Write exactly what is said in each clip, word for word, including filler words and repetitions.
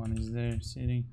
one is there sitting.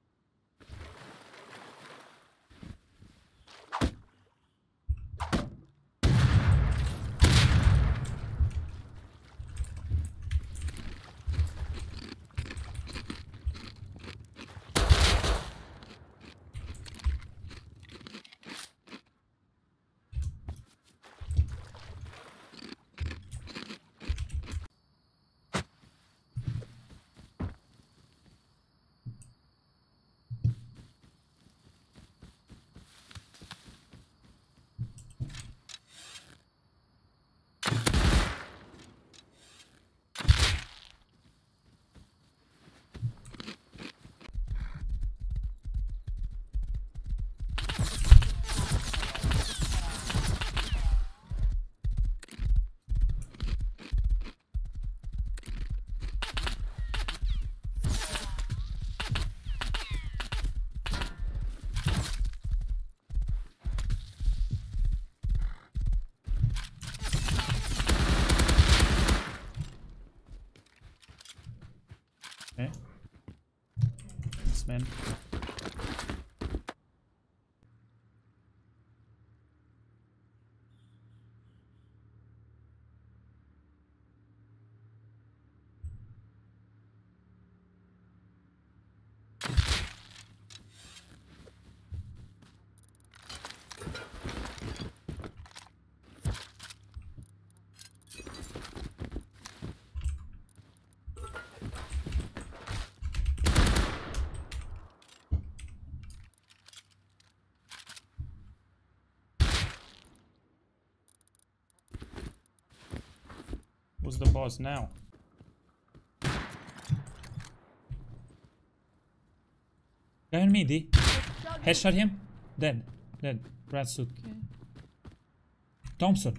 Okay. This man. Who's the boss now? Guy on me, D. Headshot him. Dead. Dead. Rat suit. Okay. Thompson.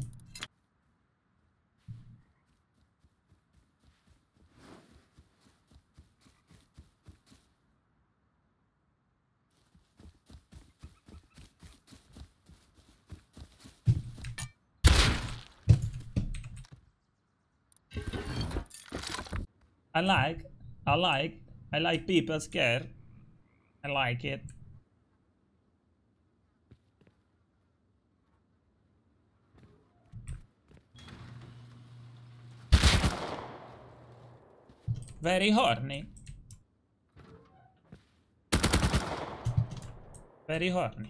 I like, I like, I like people scared. I like it. Very horny. Very horny.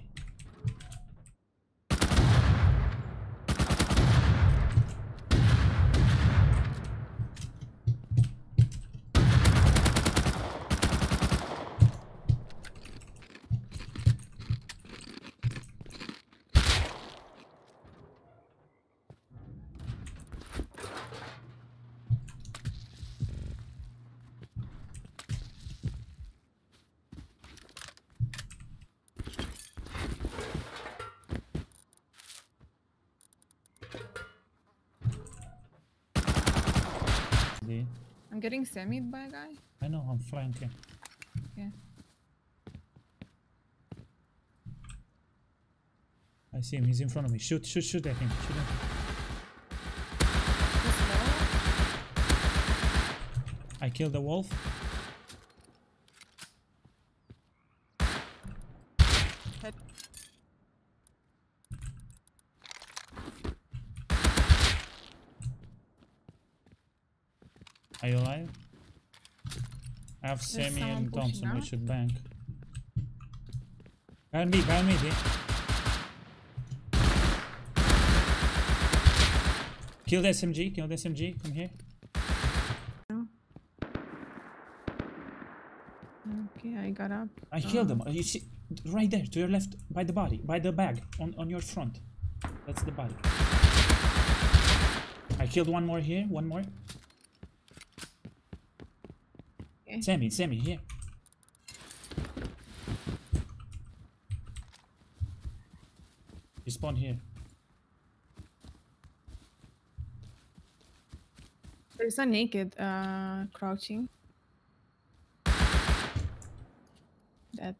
I'm getting semied by a guy. I know, I'm flanking. Yeah. I see him, he's in front of me. Shoot, shoot, shoot at him. Shoot him. I killed the wolf. Head. Are you alive? I have There's Semi someone and pushing Thompson, we out. should bank. Guy on me, guy on me, D. Kill the S M G, kill the S M G, come here. Okay, I got up. I killed him. You see, right there, to your left, by the body, by the bag, on, on your front. That's the body. I killed one more here, one more. Okay. Sammy, Sammy, here. Respawn here. There's a naked uh, crouching. That.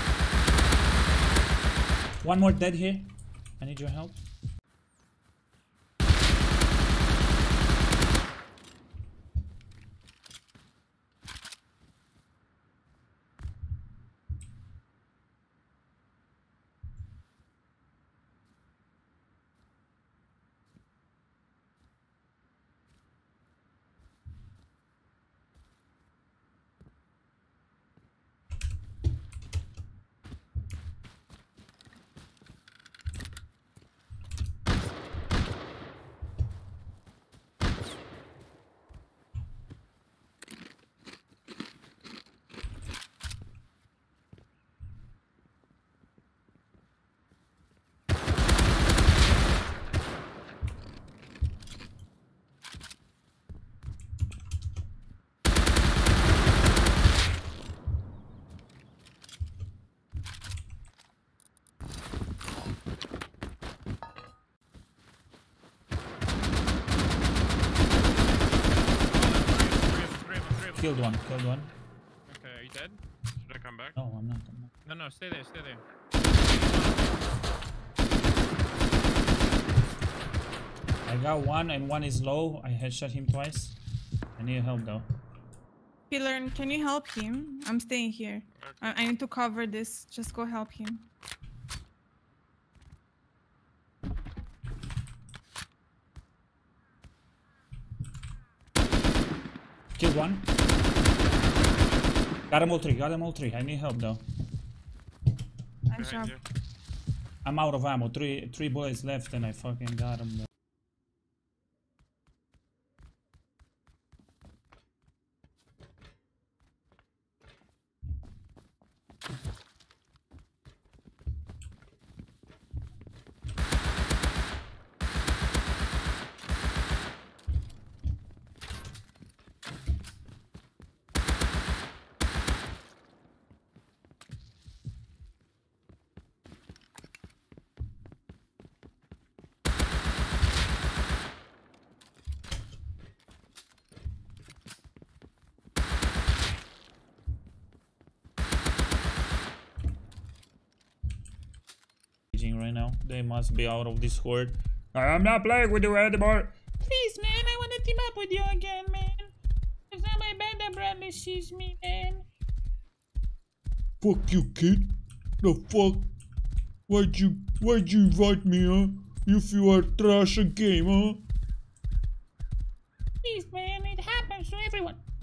One more dead here. I need your help. Killed one, killed one. Okay, are you dead? Should I come back? No, I'm not. I'm not. No, no, stay there, stay there. I got one and one is low. I headshot him twice. I need help though. Pillar, can you help him? I'm staying here. I, I need to cover this. Just go help him. Killed one. Got them all three. Got them all three. I need help though. Nice job. Behind you. I'm out of ammo. Three three bullets left and I fucking got him. Right now, they must be out of this horde. I'm not playing with you anymore. Please, man, I want to team up with you again, man. It's not my bad that Bradley sees me, man. Fuck you, kid. The fuck? Why'd you, why'd you invite me, huh? You feel I trash a game, huh? Please, man, it happens to everyone.